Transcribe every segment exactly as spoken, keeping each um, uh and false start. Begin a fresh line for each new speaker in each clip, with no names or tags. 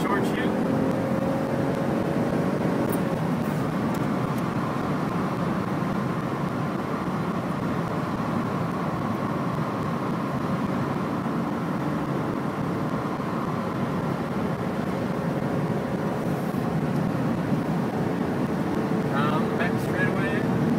short shoot. Um, back straight away.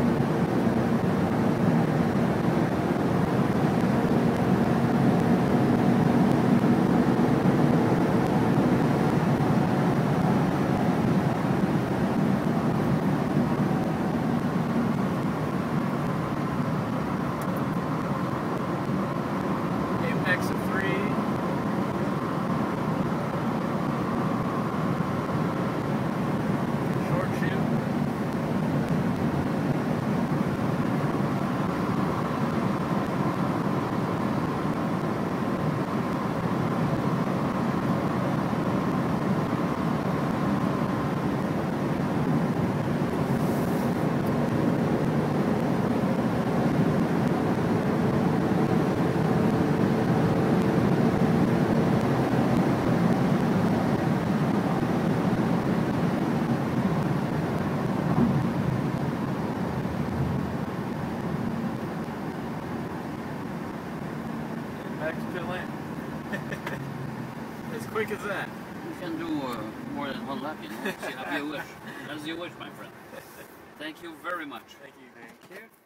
Apex of three. Short shoot. Back to pit lane. As quick as that.
You can do uh, more than one lap, you know. See, have you wish. As you wish, my friend. Thank you very much.
Thank you. Thank you.